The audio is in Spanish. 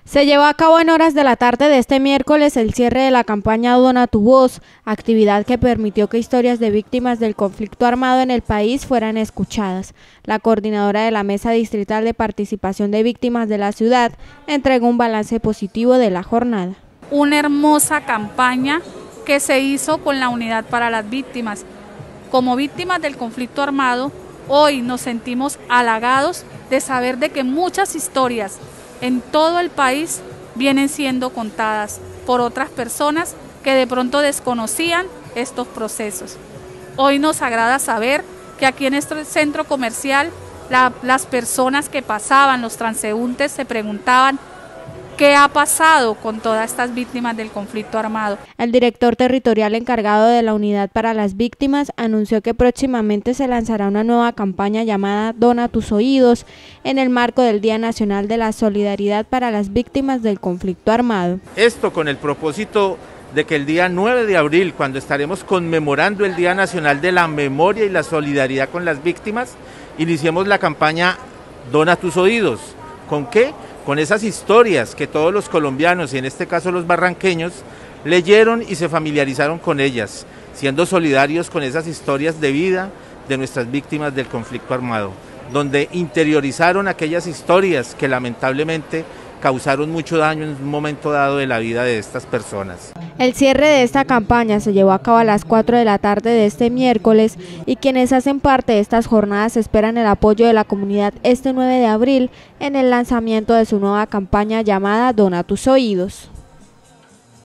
Se llevó a cabo en horas de la tarde de este miércoles el cierre de la campaña Dona tu Voz, actividad que permitió que historias de víctimas del conflicto armado en el país fueran escuchadas. La coordinadora de la Mesa Distrital de Participación de Víctimas de la ciudad entregó un balance positivo de la jornada. Una hermosa campaña que se hizo con la Unidad para las Víctimas. Como víctimas del conflicto armado, hoy nos sentimos halagados de saber de que muchas historias en todo el país vienen siendo contadas por otras personas que de pronto desconocían estos procesos. Hoy nos agrada saber que aquí en este centro comercial las personas que pasaban, los transeúntes, se preguntaban ¿qué ha pasado con todas estas víctimas del conflicto armado? El director territorial encargado de la Unidad para las Víctimas anunció que próximamente se lanzará una nueva campaña llamada Dona tus oídos en el marco del Día Nacional de la Solidaridad para las Víctimas del Conflicto Armado. Esto con el propósito de que el día 9 de abril, cuando estaremos conmemorando el Día Nacional de la Memoria y la Solidaridad con las Víctimas, iniciemos la campaña Dona tus oídos. ¿Con qué? Con esas historias que todos los colombianos, y en este caso los barranqueños, leyeron y se familiarizaron con ellas, siendo solidarios con esas historias de vida de nuestras víctimas del conflicto armado, donde interiorizaron aquellas historias que lamentablemente causaron mucho daño en un momento dado de la vida de estas personas. El cierre de esta campaña se llevó a cabo a las 4 de la tarde de este miércoles y quienes hacen parte de estas jornadas esperan el apoyo de la comunidad este 9 de abril en el lanzamiento de su nueva campaña llamada Dona tus oídos.